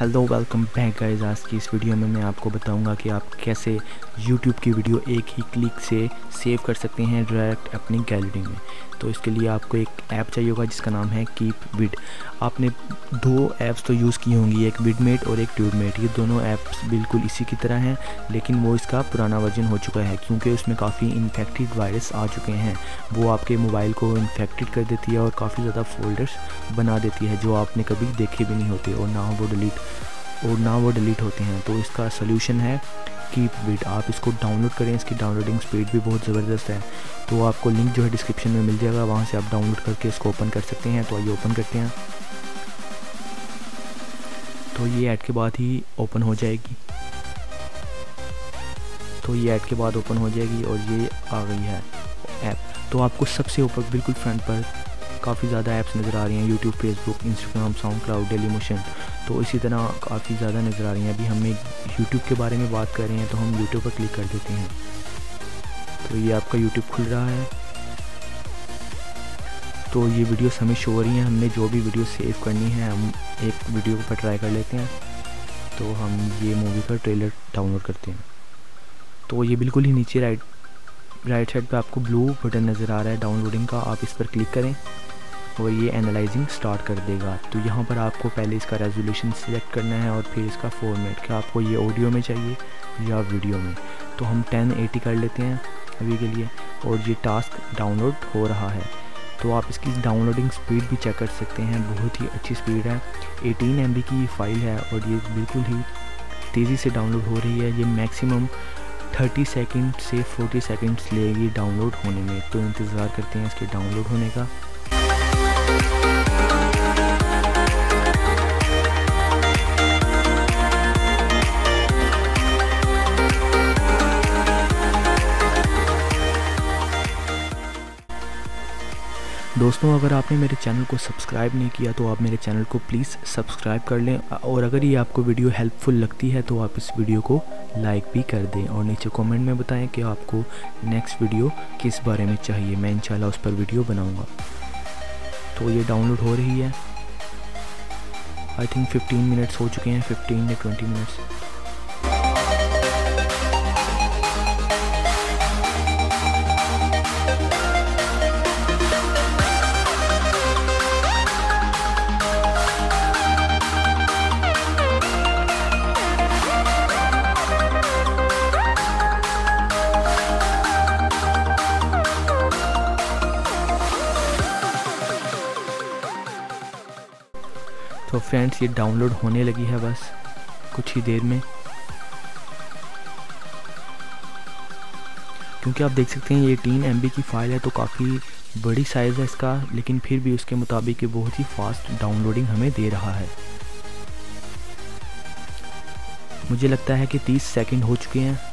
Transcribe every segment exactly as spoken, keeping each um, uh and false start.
Hello welcome back guys. आज की इस वीडियो में मैं आपको बताऊंगा कि आप कैसे यूट्यूब की वीडियो एक ही क्लिक से सेव कर सकते हैं डायरेक्ट अपनी गैलरी में। तो इसके लिए आपको एक ऐप चाहिए होगा जिसका नाम है कीप विड। आपने दो ऐप्स तो यूज़ की होंगी, एक विडमेट और एक ट्यूबमेट। ये दोनों ऐप्स बिल्कुल इसी की तरह हैं, लेकिन वो इसका पुराना वर्जन हो चुका है क्योंकि उसमें काफ़ी इन्फेक्टेड वायरस आ चुके हैं। वो आपके मोबाइल को इन्फेक्टेड कर देती है और काफ़ी ज़्यादा फोल्डर्स बना देती है जो आपने कभी देखे भी नहीं होते और ना वो डिलीट और ना वो डिलीट होते हैं। तो इसका सलूशन है कीप विड। आप इसको डाउनलोड करें, इसकी डाउनलोडिंग स्पीड भी बहुत ज़बरदस्त है। तो आपको लिंक जो है डिस्क्रिप्शन में मिल जाएगा, वहाँ से आप डाउनलोड करके इसको ओपन कर सकते हैं। तो आइए ओपन करते हैं। तो ये ऐड के बाद ही ओपन हो जाएगी तो ये ऐड के बाद ओपन हो जाएगी और ये आ गई है ऐप। तो आपको सबसे ऊपर बिल्कुल फ्रंट पर काफ़ी ज़्यादा ऐप्स नज़र आ रही हैं, YouTube, Facebook, Instagram, SoundCloud, Dailymotion. तो इसी तरह काफ़ी ज़्यादा नज़र आ रही हैं। अभी हम यूट्यूब के बारे में बात कर रहे हैं तो हम यूट्यूब पर क्लिक कर देते हैं। तो ये आपका यूट्यूब खुल रहा है। तो ये वीडियोस हमें शो हो रही हैं। हमने जो भी वीडियो सेव करनी है हम एक वीडियो पर ट्राई कर लेते हैं। तो हम ये मूवी का ट्रेलर डाउनलोड करते हैं। तो ये बिल्कुल ही नीचे राइट राइट साइड पे आपको ब्लू बटन नज़र आ रहा है डाउनलोडिंग का। आप इस पर क्लिक करें और ये एनालाइजिंग स्टार्ट कर देगा। तो यहाँ पर आपको पहले इसका रेजोल्यूशन सिलेक्ट करना है और फिर इसका फॉर्मेट, कि आपको ये ऑडियो में चाहिए या वीडियो में। तो हम टेन एटी कर लेते हैं अभी के लिए और ये टास्क डाउनलोड हो रहा है। तो आप इसकी डाउनलोडिंग स्पीड भी चेक कर सकते हैं, बहुत ही अच्छी स्पीड है। एटीन एम बी की फाइल है और ये बिल्कुल ही तेज़ी से डाउनलोड हो रही है। ये मैक्सिमम थर्टी सेकंड से फोर्टी सेकंड्स लेगी डाउनलोड होने में। तो इंतज़ार करते हैं इसके डाउनलोड होने का। दोस्तों, अगर आपने मेरे चैनल को सब्सक्राइब नहीं किया तो आप मेरे चैनल को प्लीज़ सब्सक्राइब कर लें और अगर ये आपको वीडियो हेल्पफुल लगती है तो आप इस वीडियो को लाइक भी कर दें और नीचे कमेंट में बताएं कि आपको नेक्स्ट वीडियो किस बारे में चाहिए। मैं इंशाल्लाह उस पर वीडियो बनाऊंगा। तो ये डाउनलोड हो रही है। आई थिंक फिफ्टीन मिनट्स हो चुके हैं, फिफ्टीन या ट्वेंटी मिनट्स। तो फ्रेंड्स, ये डाउनलोड होने लगी है बस कुछ ही देर में। क्योंकि आप देख सकते हैं ये एटीन एम बी की फ़ाइल है तो काफ़ी बड़ी साइज़ है इसका, लेकिन फिर भी उसके मुताबिक ये बहुत ही फास्ट डाउनलोडिंग हमें दे रहा है। मुझे लगता है कि तीस सेकंड हो चुके हैं,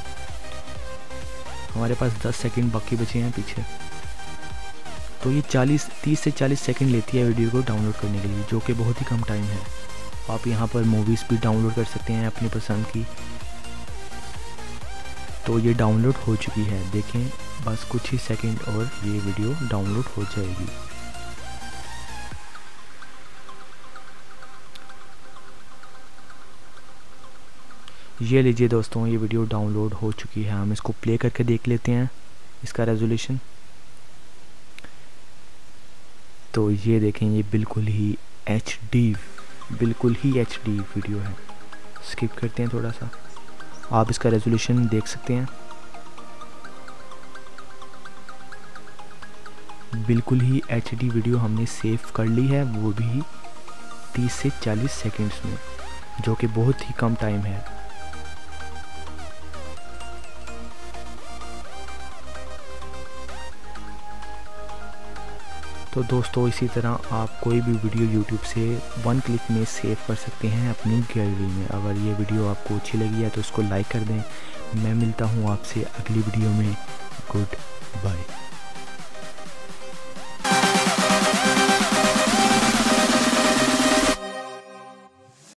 हमारे पास दस सेकंड बाकी बचे हैं पीछे। तो ये चालीस तीस से चालीस सेकंड लेती है वीडियो को डाउनलोड करने के लिए, जो कि बहुत ही कम टाइम है। आप यहाँ पर मूवीज़ भी डाउनलोड कर सकते हैं अपनी पसंद की। तो ये डाउनलोड हो चुकी है, देखें बस कुछ ही सेकंड और ये वीडियो डाउनलोड हो जाएगी। ये लीजिए दोस्तों, ये वीडियो डाउनलोड हो चुकी है। हम इसको प्ले करके देख लेते हैं इसका रेजोल्यूशन। तो ये देखें, ये बिल्कुल ही एच डी बिल्कुल ही एच डी वीडियो है। स्किप करते हैं थोड़ा सा, आप इसका रेजोल्यूशन देख सकते हैं। बिल्कुल ही एच डी वीडियो हमने सेव कर ली है, वो भी तीस से चालीस सेकंड्स में, जो कि बहुत ही कम टाइम है। तो दोस्तों, इसी तरह आप कोई भी वीडियो यूट्यूब से वन क्लिक में सेव कर सकते हैं अपनी गैलरी में। अगर ये वीडियो आपको अच्छी लगी है तो इसको लाइक कर दें। मैं मिलता हूँ आपसे अगली वीडियो में। Good bye.